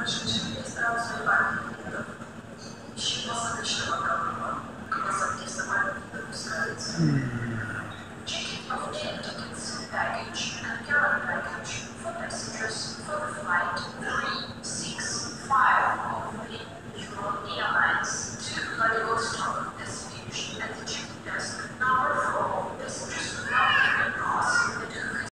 Checking of air tickets, baggage, and carry package for passengers for the flight 365 of the Euro Airlines to Vladivostok.